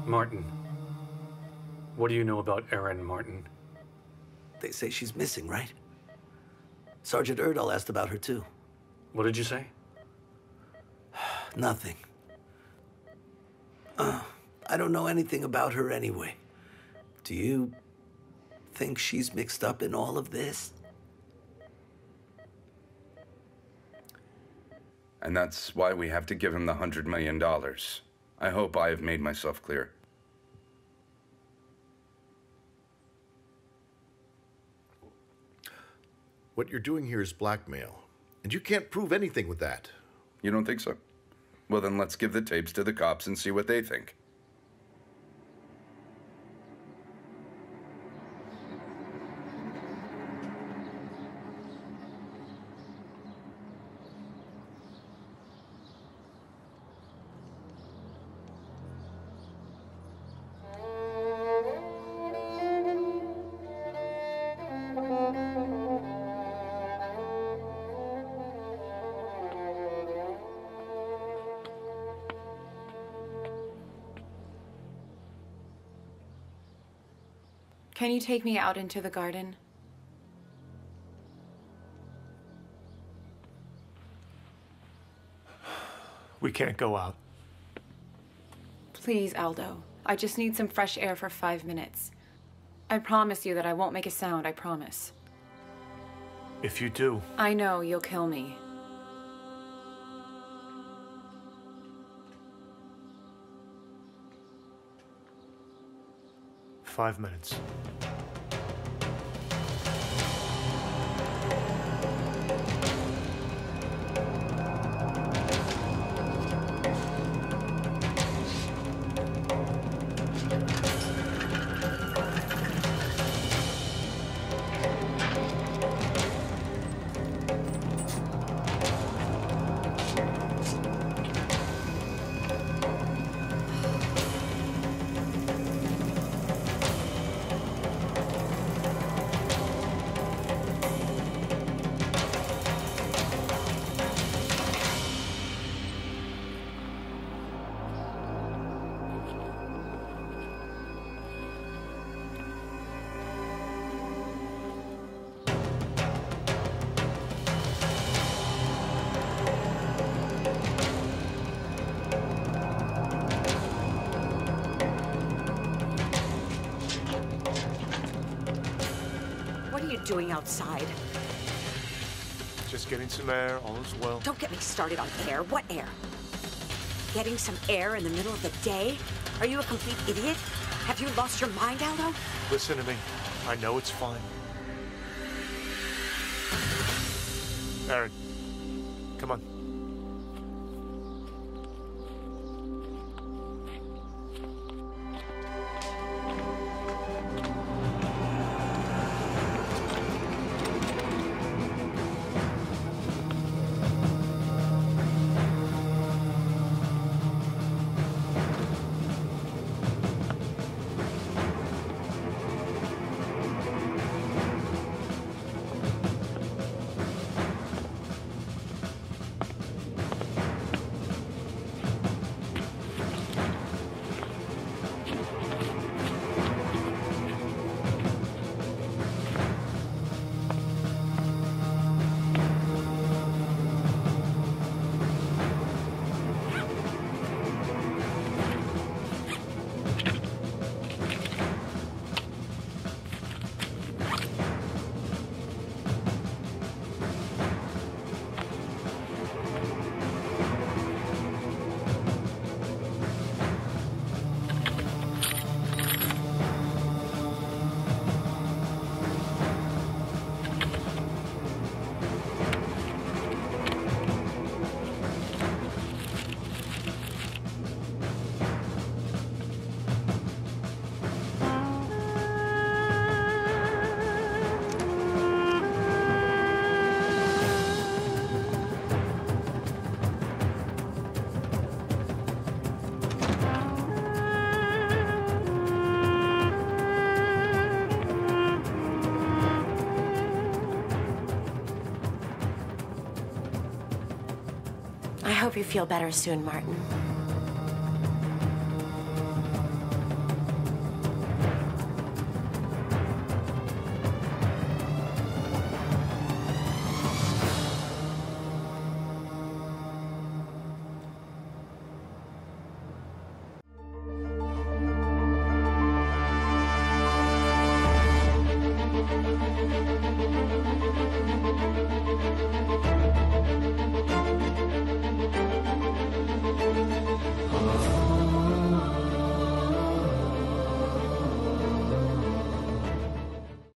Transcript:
Martin. What do you know about Erin Martin? They say she's missing, right? Sergeant Erdal asked about her, too. What did you say? Nothing. I don't know anything about her anyway. Do you think she's mixed up in all of this? And that's why we have to give him the $100 million. I hope I have made myself clear. What you're doing here is blackmail, and you can't prove anything with that. You don't think so? Well, then let's give the tapes to the cops and see what they think. Can you take me out into the garden? We can't go out. Please, Aldo. I just need some fresh air for 5 minutes. I promise you that I won't make a sound, I promise. If you do... I know, you'll kill me. "5 minutes. Doing outside? Just getting some air, all is well. Don't get me started on air. What air? Getting some air in the middle of the day? Are you a complete idiot? Have you lost your mind, Aldo? Listen to me. I know it's fine. Erin, come on. I hope you feel better soon, Martin.